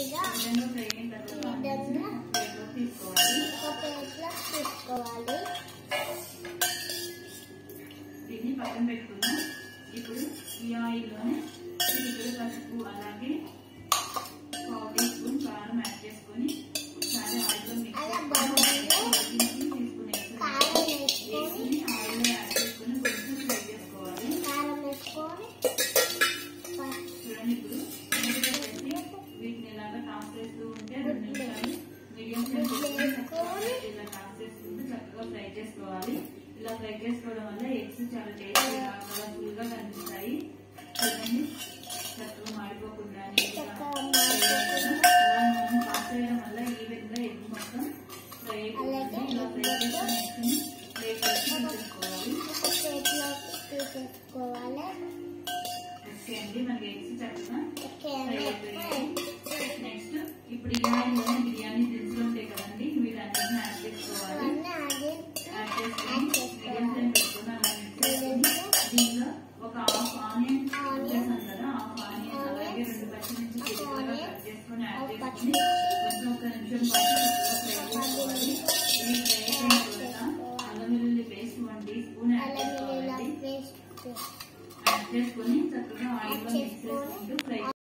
Fry అయిన తర్వాత తీసుకోవాలి. దీన్ని పక్కన పెట్టుకుందాం. ఇప్పుడు ఈ ఆయిల్లోనే చిటికెడు పసుపు అలాగే 1/2 టీ స్పూన్ కారం యాడ్ చేసుకొని ఒకసారి ఆయిల్లో మిక్స్ తీసుకుని ఆయిల్లో యాడ్ చేసుకొని కొంచెం ఫ్రై చేసుకోవాలి. చూడండి, ఇప్పుడు వీటిని ఇలాగా టాస్ చేస్తూ ఉంటే 2 నిమిషాలు మీడియం ఫ్లేమ్ ఇలా టాస్ చేసుకుంటూ చక్కగా ఫ్రై చేసుకోవాలి. ఇలా ఫ్రై చేసుకోవడం వల్ల ఎగ్స్ చాలా టేస్టీగా కలర్ఫుల్ గా కనిపిస్తాయి. చూడండి, చక్కగా మాడిపోకుండా టాస్ చేయడం వల్ల ఈవెన్ గా ఎగ్ మొత్తం ఫ్రై అయిపోతుంది. ఇలా ఫ్రై చేసుకుని ప్లేట్ తీసుకోవాలి. ఓకే అండి, మనకి ఎగ్స్ చక్కగా ఫ్రై అయిపోయాయి. నెక్స్ట్ ఇప్పుడు ఈ ఆయిల్లోనే బిర్యానీ దినుసులు ఉంటాయి కదండి, వీటన్నిటిని యాడ్ చేసుకోవాలి. యాడ్ చేసుకొని మీడియం ఫ్లేమ్ పెట్టుకుని అలా మిక్స్ చేసుకుని దీంట్లో ఒక 1/2 ఆనియన్ చేసాం కదా, 1/2 ఆనియన్ అలాగే 2 పచ్చిమిర్చి చిటికెలుగా కట్ చేసుకొని యాడ్ చేసుకుని కొంచెం 1 నిమిషం పాటు చక్కగా ఫ్రై చేసుకోవాలి. ఈ ఫ్రై అయిన తర్వాత అల్లం వెల్లుల్లి పేస్ట్ 1 టీ స్పూన్ యాడ్ చేసుకోవాలండి. యాడ్ చేసుకుని చక్కగా ఆయిల్లో మిక్స్ చేసుకుంటూ ఫ్రై